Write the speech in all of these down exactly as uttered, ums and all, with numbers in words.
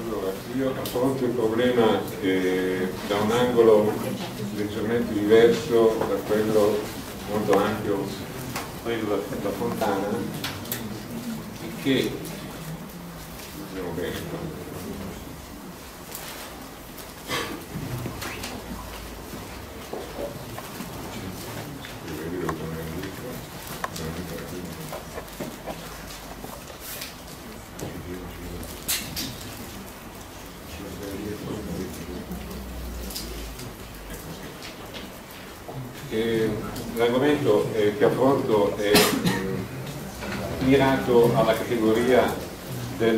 Allora, io affronto il problema eh, da un angolo leggermente diverso da quello molto ampio, quello da Fontana, che vediamo bene. L'argomento eh, che affronto è mh, mirato alla categoria del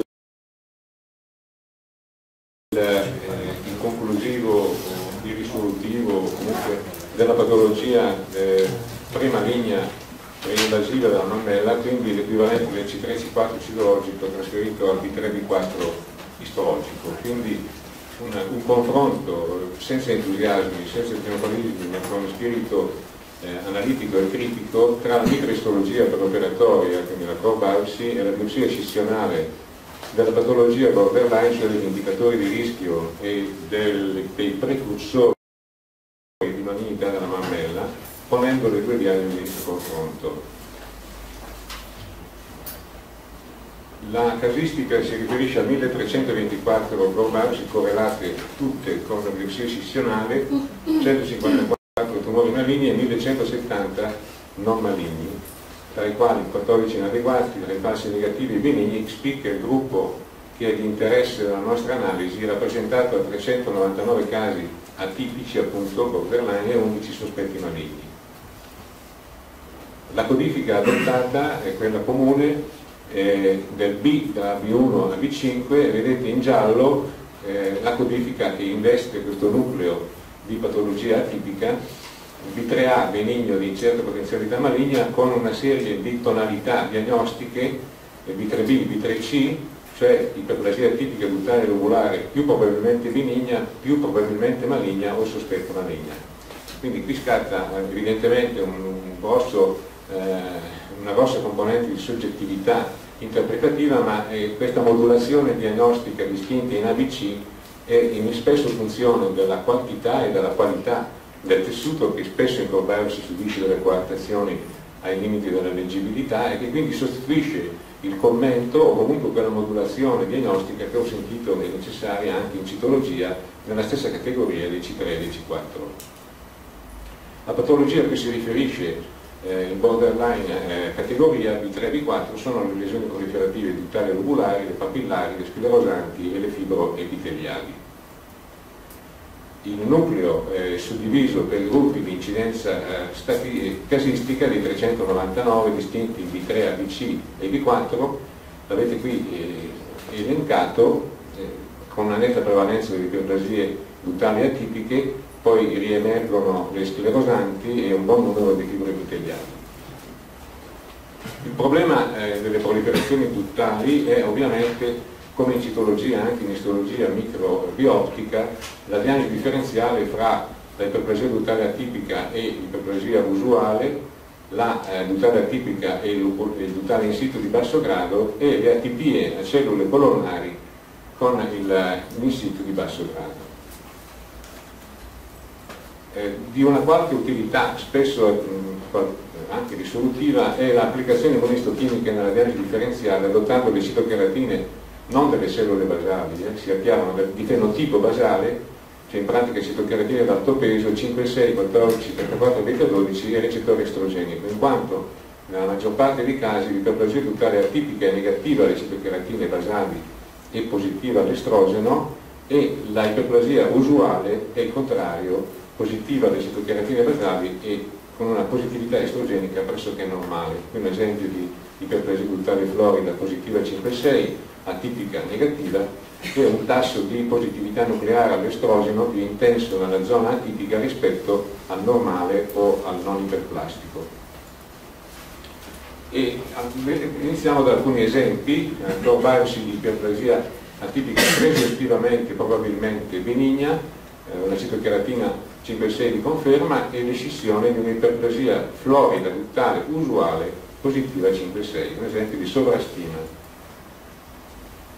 eh, inconclusivo o irrisolutivo, o comunque della patologia eh, premaligna invasiva della mammella, quindi l'equivalente del C tre C quattro citologico trasferito al B tre B quattro istologico. Quindi una, un confronto senza entusiasmi, senza trionfalismi, ma con spirito Eh, analitico e critico tra la microistologia preoperatoria, quindi la core biopsy, e la biopsia scissionale della patologia borderline, cioè degli indicatori di rischio e del, dei precursori di malignità della mammella, ponendo le due diagnosi in confronto. La casistica si riferisce a milletrecentoventiquattro core biopsy correlate tutte con la biopsia scissionale, centocinquantaquattro tumori maligni e millecentosettanta non maligni, tra i quali quattordici inadeguati, tra i falsi negativi e benigni. X P, che è il gruppo che è di interesse della nostra analisi, rappresentato da trecentonovantanove casi atipici, appunto borderline, e undici sospetti maligni. La codifica adottata è quella comune eh, del B, da B uno a B cinque, vedete in giallo eh, la codifica che investe questo nucleo di patologia atipica, B tre A benigno di incerta potenzialità maligna, con una serie di tonalità diagnostiche, B tre B, B tre C, cioè iperplasia atipica duttale lobulare più probabilmente benigna, più probabilmente maligna o sospetto maligna. Quindi qui scatta evidentemente un, un grosso, eh, una grossa componente di soggettività interpretativa, ma eh, questa modulazione diagnostica distinta in A B C è in spesso funzione della quantità e della qualità del tessuto, che spesso in core biopsy subisce delle coartazioni ai limiti della leggibilità, e che quindi sostituisce il commento o comunque quella modulazione diagnostica che ho sentito necessaria anche in citologia nella stessa categoria dei C tre e dei C quattro. La patologia a cui si riferisce eh, in borderline eh, categoria B tre B quattro sono le lesioni proliferative duttali lobulari, le papillari, le sclerosanti e le fibroepiteliali. Il nucleo è suddiviso per gruppi di incidenza eh, casistica di trecentonovantanove distinti in B tre A, B C e B quattro, l'avete qui eh, elencato, eh, con una netta prevalenza di iperplasie duttali atipiche, poi riemergono le sclerosanti e un buon numero di fibroepiteliali. Il problema eh, delle proliferazioni duttali è ovviamente, come in citologia anche in istologia microbiottica, la diagnosi differenziale fra la iperplasia duttale atipica e l'iperplasia usuale, la eh, duttale atipica e il, il duttale in situ di basso grado, e le atipie a cellule colonnari con il in situ di basso grado. Eh, di una qualche utilità, spesso mh, anche risolutiva, è l'applicazione immunistochimica nella diagnosi differenziale, adottando le citocheratine non delle cellule basali, eh, si attivano di fenotipo basale, cioè in pratica citocheratine d'alto peso, cinque, sei, quattordici, trentaquattro, beta dodici e recettore estrogenico, in quanto nella maggior parte dei casi l'iperplasia duttale atipica è negativa alle citocheratine basali e positiva all'estrogeno, e la iperplasia usuale è il contrario, positiva alle citocheratine basali e con una positività estrogenica pressoché normale. Qui un esempio di iperplasia duttale florida positiva cinque sei, atipica negativa, e un tasso di positività nucleare all'estrogeno più intenso nella zona atipica rispetto al normale o al non iperplastico. E iniziamo da alcuni esempi. Core biopsy di iperplasia atipica presuntivamente probabilmente benigna, una citocheratina cinque sei di conferma, e l'escissione di un'iperplasia florida duttale usuale positiva cinque sei, un esempio di sovrastima.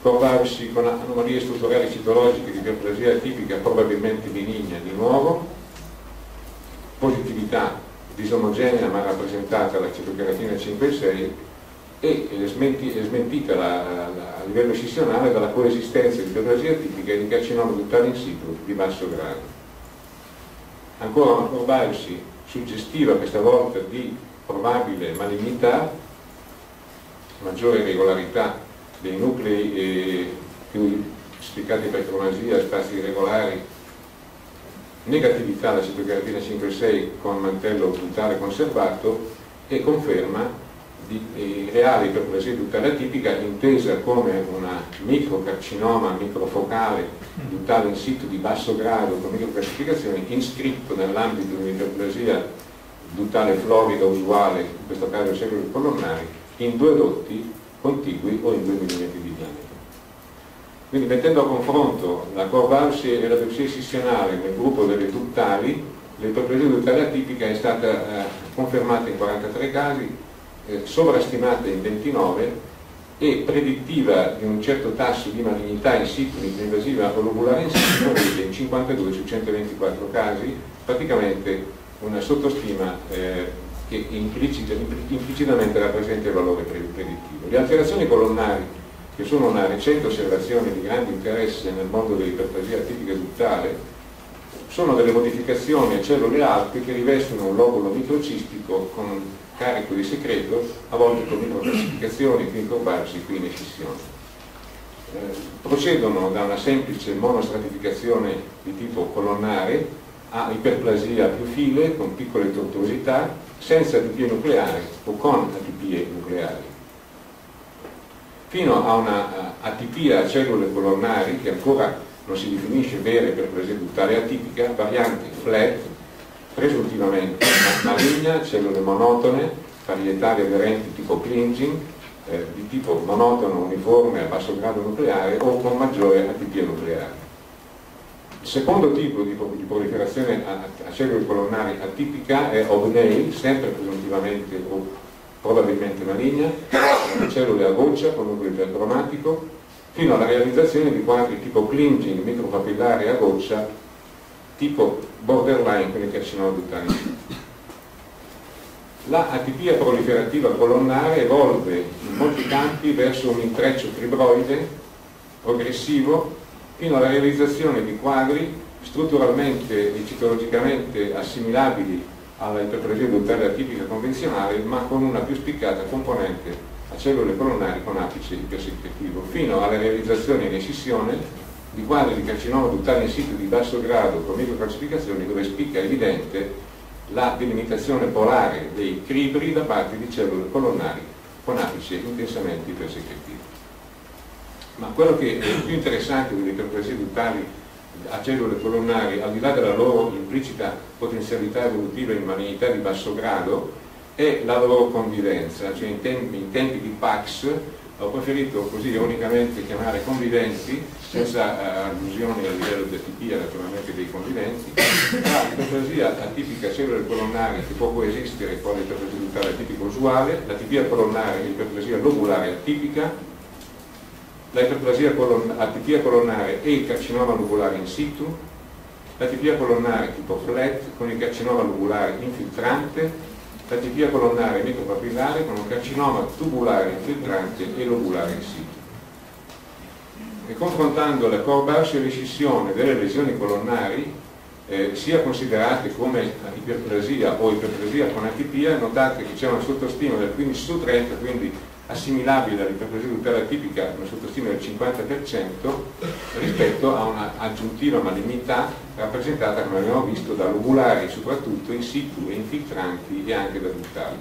Corvarsi con anomalie strutturali citologiche di iperplasia atipica, probabilmente benigna di nuovo, positività disomogenea ma rappresentata dalla citocheratina cinque e sei, e è smentita la, la, a livello scissionale dalla coesistenza di iperplasia atipica e di carcinoma duttale in situ di basso grado. Ancora una Corvarsi suggestiva questa volta di probabile malignità, maggiore regolarità dei nuclei eh, più spiccati per cromasia, spazi irregolari, negatività alla citocheratina cinque e sei con mantello duttale conservato e conferma di eh, reale iperplasia duttale atipica intesa come una microcarcinoma microfocale duttale in situ di basso grado con microcalcificazioni, iscritto nell'ambito di un'iperplasia duttale florida usuale, in questo caso cellule colonnari, in due dotti contigui o in due millimetri di diametro. Quindi, mettendo a confronto la Corvarsi e la biopsia scissionale nel gruppo delle duttali, l'iperplasia duttale atipica è stata eh, confermata in quarantatré casi, eh, sovrastimata in ventinove e predittiva di un certo tasso di malignità in situ microinvasiva o lobulare in situ in cinquantadue su centoventiquattro casi, praticamente una sottostima eh, che implicita, implicitamente rappresenta il valore predittivo. Le alterazioni colonnari, che sono una recente osservazione di grande interesse nel mondo dell'iperplasia atipica duttale, sono delle modificazioni a cellule alte che rivestono un lobulo microcistico con carico di secreto, a volte con microcalcificazioni, qui in Corvarsi, qui in escissione. Eh, procedono da una semplice monostratificazione di tipo colonnare a iperplasia più file con piccole tortuosità, senza atipie nucleari o con atipie nucleari, fino a una atipia a cellule colonnari che ancora non si definisce vera iperplasia duttale atipica, variante flat, presuntivamente maligna, cellule monotone, parietali aderenti tipo clinging, eh, di tipo monotono uniforme a basso grado nucleare o con maggiore atipia nucleare. Il secondo tipo di, di proliferazione a, a cellule colonnari atipica è Ovnei, sempre presuntivamente o probabilmente maligna, cellule a goccia con nucleo ipercromatico, fino alla realizzazione di quadri tipo clinging micropapillare a goccia, tipo borderline con il carcinoma duttale. La atipia proliferativa colonnare evolve in molti campi verso un intreccio fibroide progressivo fino alla realizzazione di quadri strutturalmente e citologicamente assimilabili alla iperplasia duttale atipica convenzionale, ma con una più spiccata componente a cellule colonnari con apice ipersecretivo, fino alla realizzazione in escissione di quadri di carcinoma duttale in situ di basso grado con microcalcificazioni, dove spicca evidente la delimitazione polare dei cribri da parte di cellule colonnari con apice intensamente ipersecretivo. Ma quello che è più interessante delle iperplasie duttali a cellule colonnari, al di là della loro implicita potenzialità evolutiva in malignità di basso grado, è la loro convivenza, cioè in tempi, in tempi di Pax ho preferito così ironicamente chiamare conviventi, senza uh, allusioni a livello di atipia naturalmente dei conviventi, tra l'iperplasia atipica cellule colonnari che può coesistere con l'iperplasia duttale atipica usuale, l'atipia colonnare e l'iperplasia lobulare atipica, la iperplasia colonna, atipia colonnare e il carcinoma lobulare in situ, l'atipia colonnare tipo flat con il carcinoma lobulare infiltrante, l'atipia colonnare micropapillare con un carcinoma tubulare infiltrante e lobulare in situ. E confrontando la Corvarsi e l'escissione delle lesioni colonnari, eh, sia considerate come iperplasia o iperplasia con atipia, notate che c'è una sottostima del quindici su trenta, quindi assimilabile all'iperplasia duttale atipica, una sottostima del cinquanta per cento, rispetto a una aggiuntiva malignità rappresentata, come abbiamo visto, da lobulari soprattutto in situ e infiltranti e anche da duttali.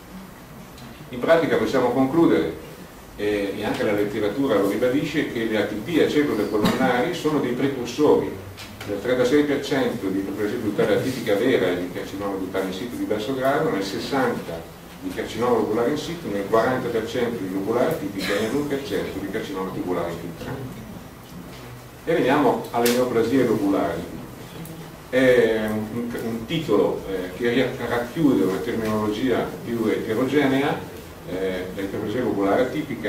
In pratica possiamo concludere, eh, e anche la letteratura lo ribadisce, che le atipie a cellule colonnari sono dei precursori del trentasei per cento di iperplasia duttale atipica vera e di carcinoma duttale in situ di basso grado, nel sessanta per cento di carcinoma lobulare in situ, nel quaranta per cento di lobulare atipica e nell'uno per cento di carcinoma tubulare infiltrante. E veniamo alle neoplasie lobulari. È un, un titolo eh, che racchiude una terminologia più eterogenea. Eh, l'iperplasia lobulare atipica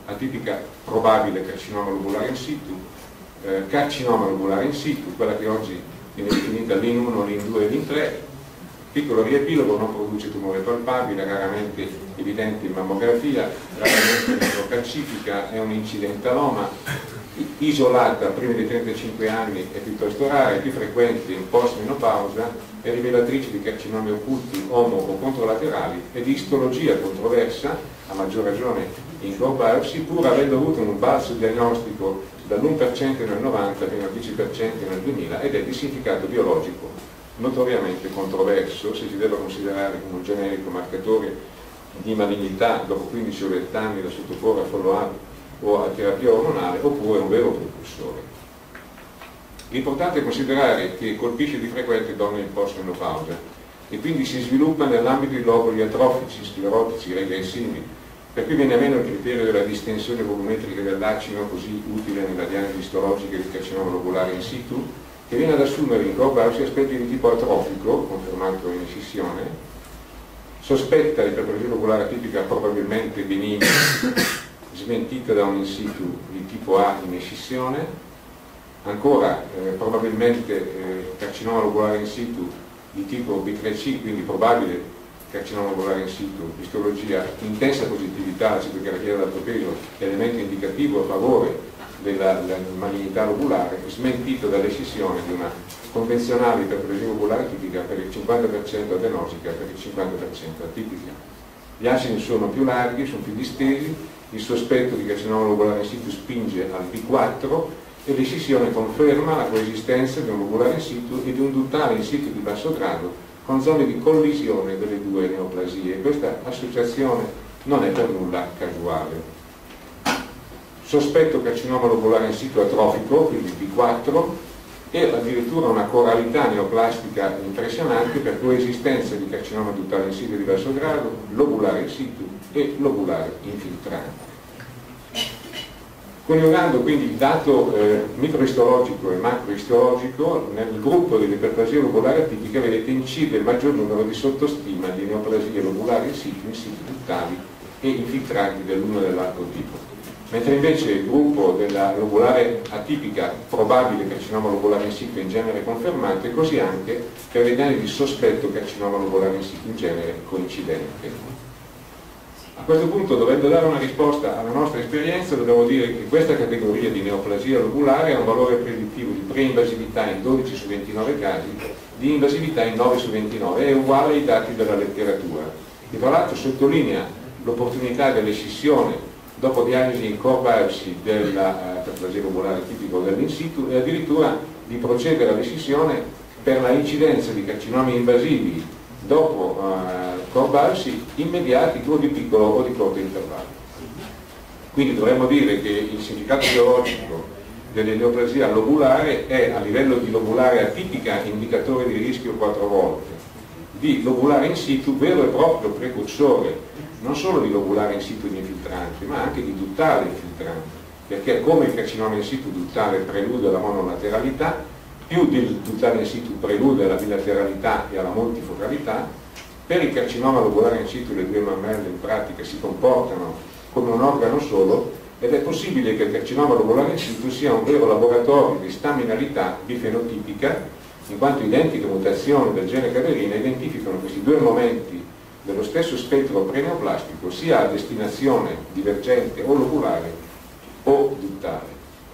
atipica probabile carcinoma lobulare in situ, eh, carcinoma lobulare in situ, quella che oggi viene definita l'I N uno, l'I N due e l'I N tre, piccolo riepilogo, non produce tumore palpabile, raramente evidente in mammografia, raramente microcalcifica, è un incidentaloma, isolata prima dei trentacinque anni è piuttosto rara, è più frequente in post-menopausa, è rivelatrice di carcinomi occulti omo o controlaterali e di istologia controversa, a maggior ragione in core biopsy, pur avendo avuto un balzo diagnostico dall'uno per cento nel novanta fino al dieci per cento nel duemila ed è di significato biologico notoriamente controverso se si deve considerare come un generico marcatore di malignità dopo quindici o venti anni da sottoporre a follow-up o a terapia ormonale, oppure un vero precursore. L'importante è considerare che colpisce di frequente donne in post-menopausa e quindi si sviluppa nell'ambito di lobuli atrofici, sclerotici, regressivi, per cui viene a meno il criterio della distensione volumetrica dell'acino, così utile nella diagnosi istologica di carcinoma lobulare in situ, che viene ad assumere in core biopsy aspetti di tipo atrofico, confermato in escissione, sospetta iperplasia lobulare atipica probabilmente benigna, smentita da un in situ di tipo A in escissione, ancora eh, probabilmente eh, carcinoma lobulare in situ di tipo B tre C, quindi probabile carcinoma lobulare in situ, istologia, intensa positività, la citochirachia d'alto peso, elemento indicativo a favore della, della malignità lobulare, smentito dall'escissione di una convenzionale iperplasia lobulare tipica per il cinquanta per cento adenosica, per il cinquanta per cento atipica. Gli acini sono più larghi, sono più distesi, il sospetto di carcinoma lobulare in situ spinge al B quattro e l'escissione conferma la coesistenza di un lobulare in situ e di un duttale in situ di basso grado con zone di collisione delle due neoplasie. Questa associazione non è per nulla casuale. Sospetto carcinoma lobulare in situ atrofico, quindi B quattro, e addirittura una coralità neoplastica impressionante per coesistenza di carcinoma duttale in situ di basso grado, lobulare in situ e lobulare infiltrante. Coniugando quindi il dato eh, microistologico e macroistologico, nel gruppo dell'iperplasia lobulare atipica vedete incide il maggior numero di sottostima di neoplasie lobulari in situ, in situ duttali e infiltranti dell'uno e dell'altro tipo. Mentre invece il gruppo della lobulare atipica probabile carcinoma lobulare in situ in genere confermato, e così anche per le diagnosi di sospetto carcinoma lobulare in situ in genere coincidente. A questo punto, dovendo dare una risposta alla nostra esperienza, dobbiamo dire che questa categoria di neoplasia lobulare ha un valore predittivo di pre-invasività in dodici su ventinove casi, di invasività in nove su ventinove, è uguale ai dati della letteratura. E tra l'altro sottolinea l'opportunità dell'escissione dopo diagnosi in core biopsy dell'iperplasia uh, lobulare tipico dell'in situ e addirittura di procedere all'escissione per la incidenza di carcinomi invasivi dopo uh, core biopsy immediati o di piccolo o di corto intervallo. Quindi dovremmo dire che il significato biologico dell'neoplasia lobulare è a livello di lobulare atipica indicatore di rischio quattro volte, di lobulare in situ vero e proprio precursore non solo di lobulare in situ di infiltranti, ma anche di duttale infiltrante, perché come il carcinoma in situ duttale prelude alla monolateralità, più del duttale in situ prelude alla bilateralità e alla multifocalità, per il carcinoma lobulare in situ le due mammelle in pratica si comportano come un organo solo, ed è possibile che il carcinoma lobulare in situ sia un vero laboratorio di staminalità bifenotipica, in quanto identiche mutazioni del gene caverina identificano questi due momenti dello stesso spettro preneoplastico sia a destinazione divergente o lobulare o duttale.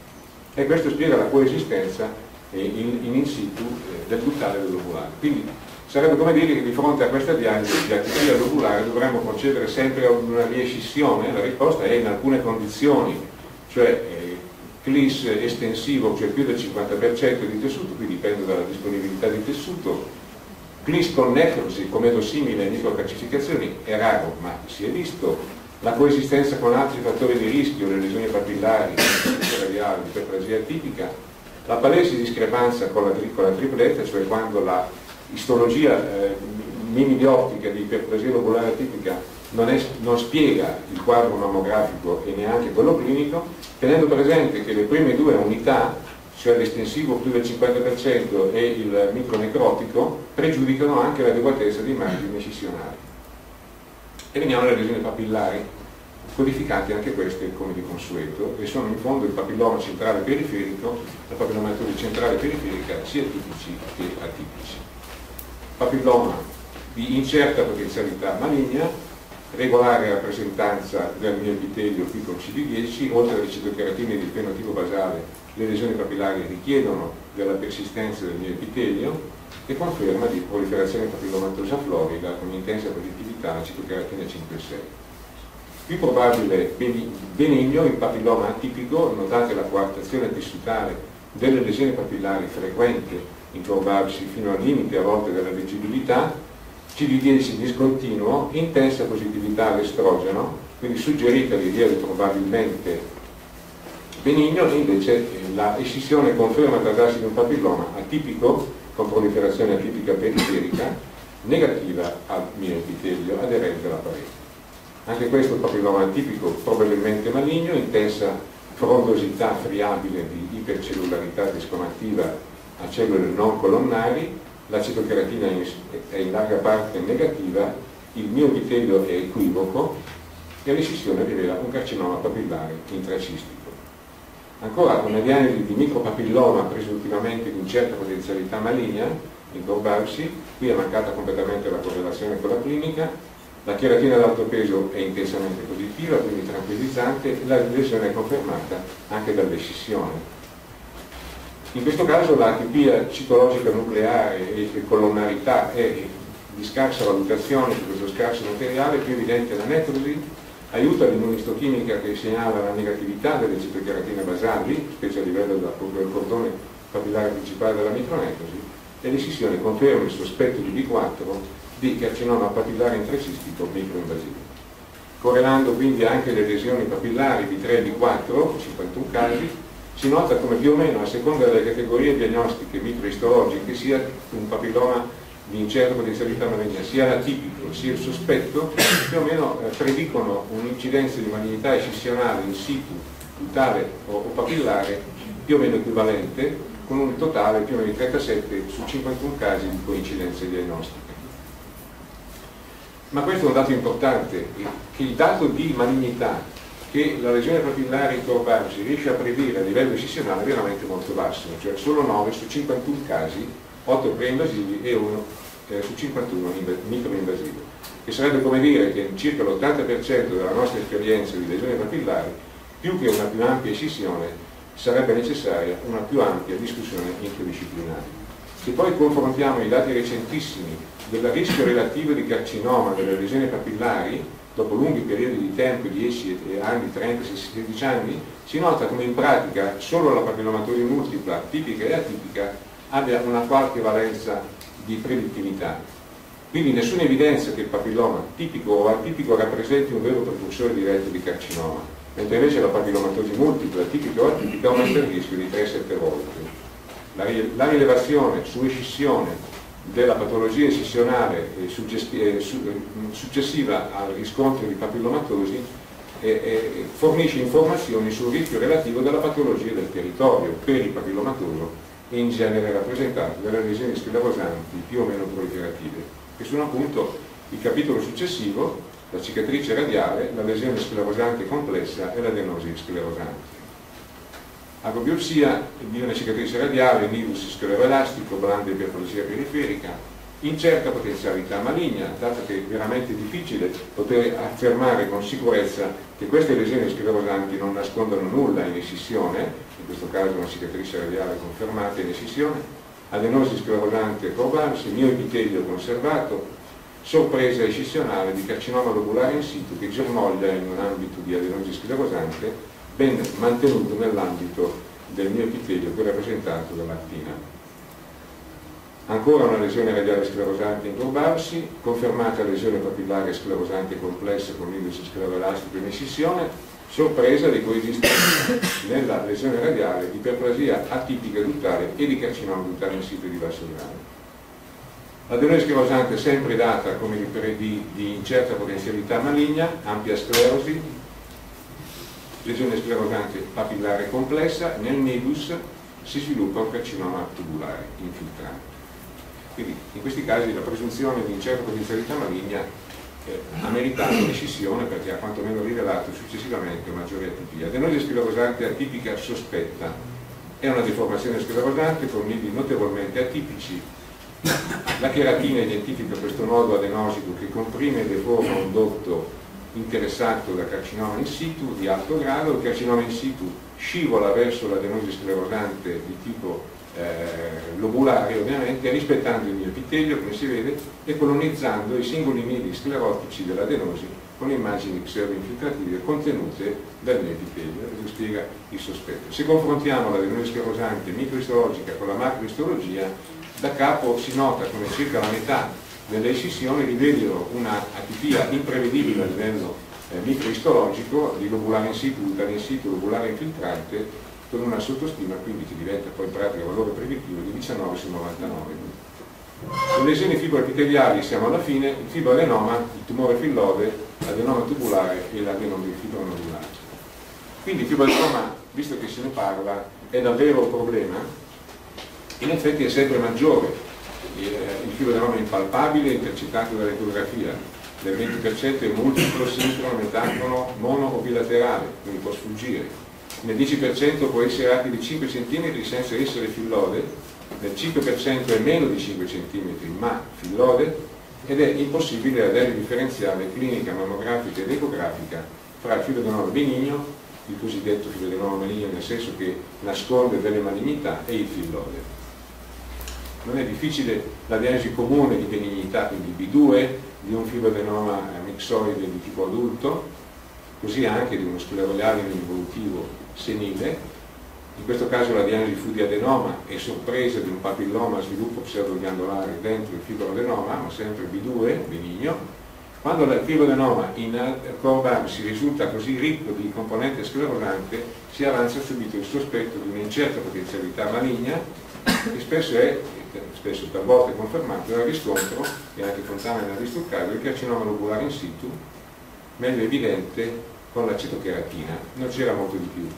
E questo spiega la coesistenza in, in, in situ del duttale e del lobulare. Quindi sarebbe come dire che di fronte a questa diagnosi di atipia lobulare dovremmo procedere sempre a una riescissione. La risposta è in alcune condizioni, cioè eh, C L I S estensivo, cioè più del cinquanta per cento di tessuto, qui dipende dalla disponibilità di tessuto. C L I S con necrosi, come simile a microcalcificazioni, è raro, ma si è visto. La coesistenza con altri fattori di rischio, le lesioni papillari, la radiale, l'iperplasia atipica, la palese discrepanza con la, con la tripletta, cioè quando la istologia eh, mini-dioptica di iperplasia lobulare atipica non, è, non spiega il quadro mammografico e neanche quello clinico, tenendo presente che le prime due unità, cioè l'estensivo più del cinquanta per cento e il micronecrotico, pregiudicano anche l'adeguatezza dei margini escissionali. E veniamo alle lesioni papillari. codificati anche questi come di consueto, e sono in fondo il papilloma centrale periferico, la papillomatura centrale periferica, sia tipici che atipici. Papilloma di incerta potenzialità maligna, regolare rappresentanza del mioepitelio qui con C D dieci, oltre alle citocheratine di fenotipo basale, le lesioni papillari richiedono della persistenza del mioepitelio e conferma di proliferazione papillomatosa florida con intensa positività la citokeratina cinque e sei. Più probabile benigno il papilloma atipico, notate la coartazione tessutale delle lesioni papillari frequente in curvarsi fino al limite a volte della leggibilità, C D dieci discontinuo, intensa positività all'estrogeno, quindi suggerita rilievo probabilmente benigno, e invece la escissione conferma trattarsi di un papilloma atipico con proliferazione atipica periferica, negativa al mioepitelio, aderente alla parete. Anche questo papilloma atipico probabilmente maligno, intensa frondosità friabile di ipercellularità discomattiva a cellule non colonnari, la citokeratina è in larga parte negativa, il mioepitelio è equivoco e l'escissione rivela un carcinoma papillare intracistico. Ancora una diagnosi di micropapilloma presuntivamente di incerta potenzialità maligna, incurvarsi, qui è mancata completamente la correlazione con la clinica, la cheratina ad alto peso è intensamente positiva, quindi tranquillizzante, la lesione è confermata anche dall'escissione. In questo caso la atipia citologica nucleare e colonnarità è di scarsa valutazione su questo scarso materiale, più evidente la necrosi, aiuta l'immunistochimica che segnala la negatività delle citocheratine basali, specie a livello del cordone papillare principale della micronecrosi, e l'escissione conferma il sospetto di B quattro di carcinoma papillare intracistico microinvasivo. Correlando quindi anche le lesioni papillari B tre e B quattro, cinquantuno casi, si nota come più o meno a seconda delle categorie diagnostiche microistologiche sia un papilloma di incerta potenzialità maligna, sia l'atipico sia il sospetto, più o meno eh, predicono un'incidenza di malignità escissionale in situ, cutale o, o papillare più o meno equivalente, con un totale più o meno di trentasette su cinquantuno casi di coincidenze diagnostiche. Ma questo è un dato importante, che il dato di malignità che la lesione papillare incurvarsi riesce a predire a livello escissionale è veramente molto basso, cioè solo nove su cinquantuno casi, otto preinvasivi e uno eh, su cinquantuno microinvasivo, che sarebbe come dire che in circa l'ottanta per cento della nostra esperienza di lesioni papillari, più che una più ampia escissione, sarebbe necessaria una più ampia discussione interdisciplinare. Se poi confrontiamo i dati recentissimi del rischio relativo di carcinoma delle lesioni papillari, dopo lunghi periodi di tempo, dieci anni, trenta, sedici anni, si nota come in pratica solo la papillomatosi multipla, tipica e atipica, abbia una qualche valenza di predittività. Quindi nessuna evidenza che il papilloma tipico o atipico rappresenti un vero precursore diretto di carcinoma, mentre invece la papillomatosi multipla, tipica o atipica, aumenta il rischio di tre a sette volte. La, la rilevazione su escissione della patologia escissionale eh, eh, su, eh, successiva al riscontro di papillomatosi eh, eh, fornisce informazioni sul rischio relativo della patologia del territorio per il papillomatoso, in genere rappresentato dalle lesioni sclerosanti più o meno proliferative, che sono appunto il capitolo successivo, la cicatrice radiale, la lesione sclerosante complessa e l'adenosi sclerosante. Agobiopsia di una cicatrice radiale, nidus scleroelastico, blanda iperplasia periferica, incerta potenzialità maligna, dato che è veramente difficile poter affermare con sicurezza che queste lesioni sclerosanti non nascondono nulla in escissione, in questo caso una cicatrice radiale confermata in escissione, adenosi sclerosante curvarsi, mioepitelio conservato, sorpresa escissionale di carcinoma lobulare in situ che germoglia in un ambito di adenosi sclerosante ben mantenuto nell'ambito del mioepitelio che è rappresentato dall'actina. Ancora una lesione radiale sclerosante incurvarsi, confermata lesione papillare sclerosante complessa con l'indice scleroelastico in escissione, sorpresa di coesistenza nella lesione radiale di iperplasia atipica duttale e di carcinoma duttale in situ di basso grado. L'adenosi sclerosante è sempre data come di, di incerta potenzialità maligna, ampia sclerosi, lesione sclerosante papillare complessa, nel nidus si sviluppa un carcinoma tubulare infiltrante. Quindi in questi casi la presunzione di incerta potenzialità maligna eh, ha meritato l'escissione perché ha quantomeno rivelato successivamente maggiore atipia. Adenosi sclerosante atipica sospetta è una deformazione sclerosante con nidi notevolmente atipici. La cheratina identifica questo nodo adenosico che comprime e deforma un dotto interessato da carcinoma in situ di alto grado. Il carcinoma in situ scivola verso l'adenosi sclerosante di tipo eh, lobulare, ovviamente, rispettando il miopitelio, come si vede, e colonizzando i singoli nidi sclerotici dell'adenosi con immagini pseudoinfiltrative contenute dal miopitelio. Questo spiega il sospetto. Se confrontiamo l'adenosi sclerosante microistologica con la macroistologia, da capo si nota come circa la metà delle escissioni rivelino una atipia imprevedibile a livello eh, microistologico di lobulare in situ, lobulare in situ, lobulare infiltrante, con una sottostima quindi che diventa poi in pratica valore predittivo di diciannove su novantanove. Sulle lesioni fibroepiteliali siamo alla fine: il fibroadenoma, il tumore fillode, l'adenoma tubulare e l'adenoma fibronodulare. Quindi il fibroadenoma, visto che se ne parla, è davvero un problema. In effetti è sempre maggiore, il fibroadenoma è impalpabile, intercettato dall'ecografia, del venti per cento è multiplo, sincrono, metafono, mono o bilaterale, quindi può sfuggire. Nel dieci per cento può essere arti di cinque centimetri senza essere fillode, nel cinque per cento è meno di cinque centimetri ma fillode, ed è impossibile avere differenziale clinica, mammografica ed ecografica fra il fibroadenoma benigno, il cosiddetto fibroadenoma maligno nel senso che nasconde delle malignità, e il fillode. Non è difficile la diagnosi comune di benignità, quindi B due, di un fibroadenoma mixoide di tipo adulto, così anche di uno scleroiale involutivo senile. In questo caso la diagnosi fu di adenoma e sorpresa di un papilloma a sviluppo pseudoglandolare dentro il fibroadenoma, ma sempre B due, benigno. Quando il fibroadenoma in Corbam si risulta così ricco di componente sclerosante, si avanza subito il sospetto di un'incerta potenzialità maligna, che spesso è spesso per volte confermato dal riscontro, e anche Fontana ne ha visto il caso, del carcinoma lobulare in situ, meglio evidente con la cetocheratina, non c'era molto di più.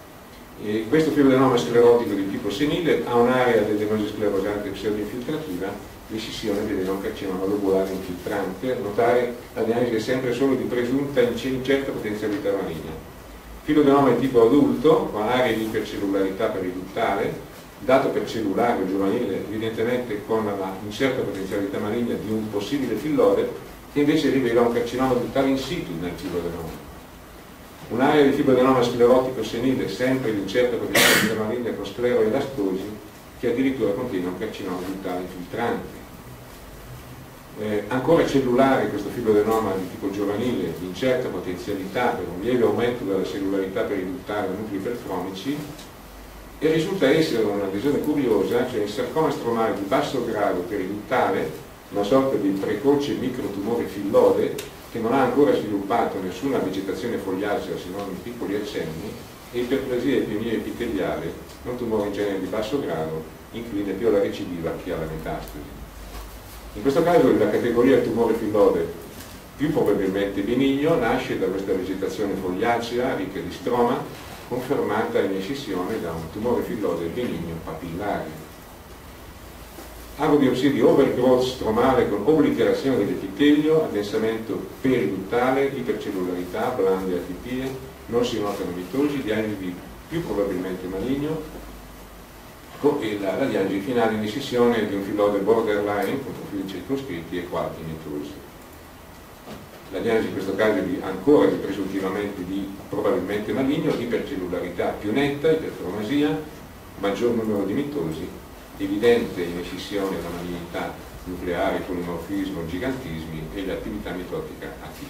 E questo fibroadenoma sclerotico di tipo senile ha un'area di adenosi sclerosante pseudoinfiltrativa, l'escissione vede un carcinoma lobulare infiltrante. Notare la diagnosi è sempre solo di presunta incerta potenzialità maligna. Fibroadenoma di tipo adulto, con area di ipercellularità periduttale, dato per cellulare o giovanile, evidentemente con la incerta potenzialità maligna di un possibile fillode, che invece rivela un carcinoma duttale in situ nel fibroadenoma. Un'area di fibroadenoma sclerotico senile, sempre di incerta potenzialità maligna con scleroelastosi, che addirittura contiene un carcinoma duttale infiltrante. Eh, ancora cellulare questo fibroadenoma di tipo giovanile, di incerta potenzialità per un lieve aumento della cellularità periduttale a nuclei iperfromici, e risulta essere un'adesione curiosa, cioè il sarcoma stromale di basso grado periduttale, una sorta di precoce microtumore fillode che non ha ancora sviluppato nessuna vegetazione fogliacea se non in piccoli accenni, e iperplasia epiteliale, un tumore in genere di basso grado, incline più alla recidiva che alla metastasi. In questo caso la categoria tumore fillode, più probabilmente benigno, nasce da questa vegetazione fogliacea ricca di stroma, confermata in escissione da un tumore fillode benigno papillare. Agobiopsia di overgrowth stromale con obliterazione dell'epitelio, addensamento periduttale, ipercellularità, blande atipie, non si notano mitosi, diagnosi più probabilmente maligno, e la, la diagnosi finale in escissione di un fillode borderline con profili circoscritti e qualche mitosi. La diagnosi in questo caso è di, ancora di presuntivamente di probabilmente maligno, ipercellularità più netta, iperchromasia, maggior numero di mitosi, evidente in escissione la malignità nucleare, polimorfismo, gigantismi e l'attività mitotica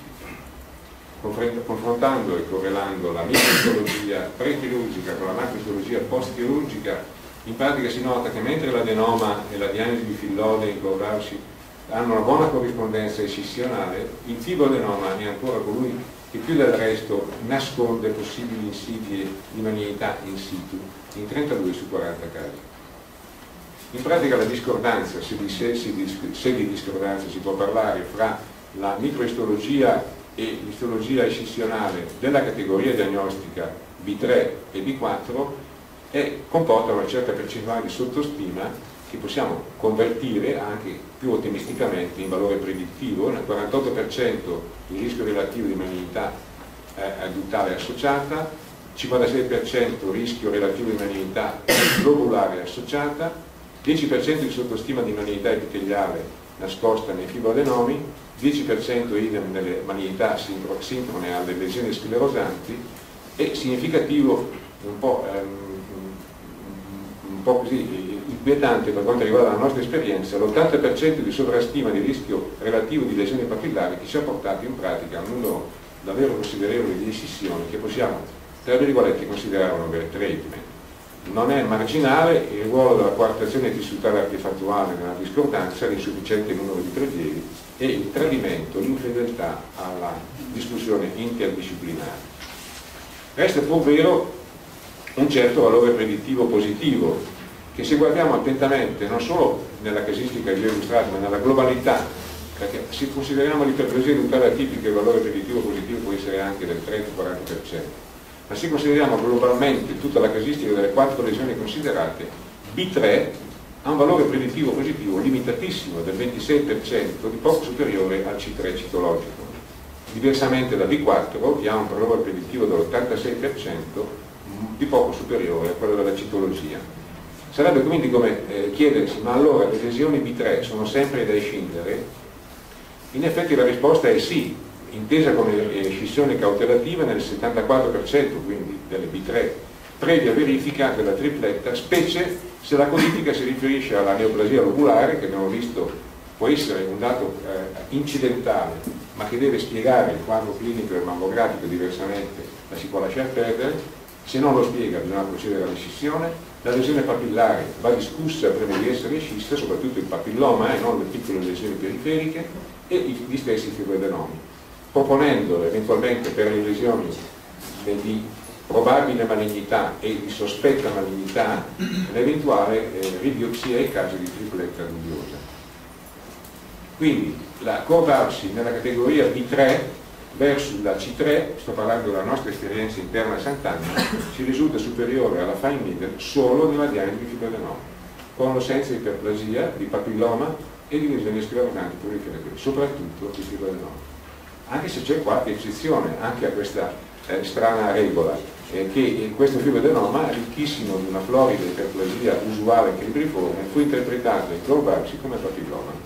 atipica. Confrontando e correlando la microistologia pre-chirurgica con la macroistologia post-chirurgica, in pratica si nota che mentre l'adenoma e la diagnosi di fillode in Corvarsi hanno una buona corrispondenza escissionale, il fibroadenoma è ancora colui che più del resto nasconde possibili insidie di malignità in situ in trentadue su quaranta casi. In pratica la discordanza, se di, se, se di, se di discordanza si può parlare fra la microistologia e l'istologia escissionale della categoria diagnostica B tre e B quattro, è, comporta una certa percentuale di sottostima che possiamo convertire anche più ottimisticamente in valore predittivo. Nel quarantotto per cento il rischio relativo di malignità eh, adduttale associata, cinquantasei per cento rischio relativo di malignità globulare associata, dieci per cento di sottostima di malignità epiteliale nascosta nei fibroadenomi, dieci per cento idem nelle malignità sincrone alle lesioni sclerosanti, e significativo, un po', ehm, un po' così inquietante per quanto riguarda la nostra esperienza, l'ottanta per cento di sovrastima di rischio relativo di lesioni papillari, che ci ha portato in pratica a un numero davvero considerevole di escissioni che possiamo, tra virgolette, considerare un overtreatment. Non è marginale il ruolo della coartazione tissutale artefattuale nella discordanza, l'insufficiente numero di prelievi e il tradimento, l'infedeltà alla discussione interdisciplinare. Resta pur vero un certo valore predittivo positivo, che se guardiamo attentamente non solo nella casistica che ho illustrato, ma nella globalità, perché se consideriamo l'iperplasia duttale atipica il valore predittivo positivo può essere anche del trenta quaranta per cento, ma se consideriamo globalmente tutta la casistica delle quattro lesioni considerate, B tre ha un valore predittivo positivo limitatissimo del ventisei per cento, di poco superiore al C tre citologico, diversamente da B quattro che ha un valore predittivo dell'ottantasei per cento, di poco superiore a quello della citologia. Sarebbe quindi come eh, chiedersi: ma allora le lesioni B tre sono sempre da escindere? In effetti la risposta è sì, intesa come eh, scissione cautelativa nel settantaquattro per cento quindi delle B tre, previa verifica della tripletta, specie se la codifica si riferisce alla neoplasia lobulare, che abbiamo visto può essere un dato eh, incidentale, ma che deve spiegare il quadro clinico e mammografico, diversamente la si può lasciar perdere. Se non lo spiega bisogna procedere alla scissione. La lesione papillare va discussa prima di essere scissa, soprattutto il papilloma e eh, non le piccole lesioni periferiche, e gli stessi fibroadenomi, proponendo eventualmente per le lesioni di probabile malignità e di sospetta malignità l'eventuale eh, ribiopsia in caso di tripletta dubbiosa. Quindi la covarsi nella categoria B tre versus la C tre, sto parlando della nostra esperienza interna a Sant'Angelo, ci risulta superiore alla fine middle solo nella diagnosi di fibroadenoma, con o senza iperplasia, di papilloma e di lesioni sclerosanti periferiche, soprattutto di fibroadenoma. Anche se c'è qualche eccezione anche a questa eh, strana regola, eh, che questo fibroadenoma, ricchissimo di una florida iperplasia usuale cribriforme, fu interpretato in Corbacci come papilloma.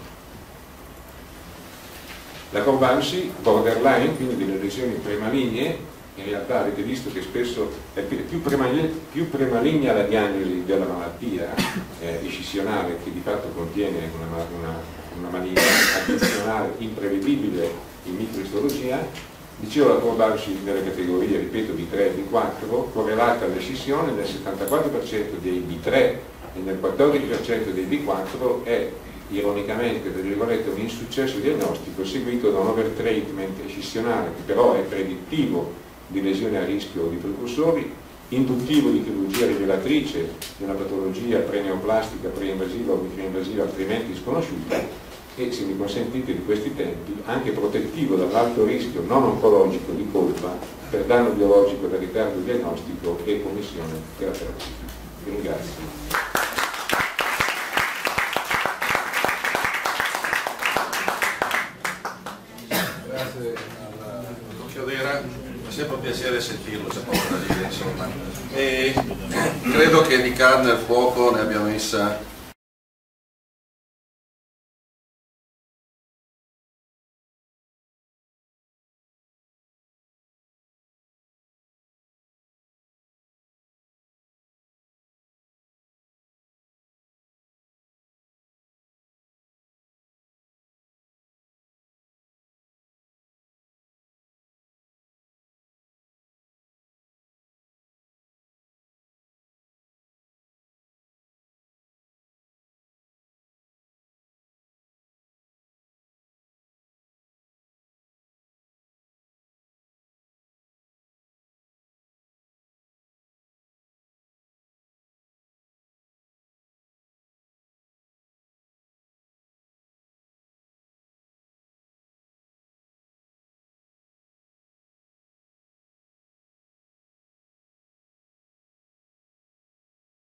La Corbacci borderline, quindi delle lesioni premaligne, in realtà avete visto che spesso è più premaligna, più premaligna la diagnosi della malattia eh, escissionale, che di fatto contiene una, una, una malignità addizionale imprevedibile in microistologia. Dicevo, la Corbacci nelle categorie, ripeto, B tre e B quattro, correlata all'escissione nel settantaquattro per cento dei B tre e nel quattordici per cento dei B quattro, è ironicamente, tra virgolette, un insuccesso diagnostico seguito da un overtreatment escissionale, che però è predittivo di lesioni a rischio di precursori, induttivo di chirurgia rivelatrice di una patologia preneoplastica, preinvasiva o microinvasiva altrimenti sconosciuta, e, se mi consentite di questi tempi, anche protettivo dall'alto rischio non oncologico di colpa per danno biologico da ritardo diagnostico e commissione terapeutica. Vi ringrazio. Sempre un piacere sentirlo, c'è poco da dire, insomma. E credo che di carne al fuoco ne abbia messa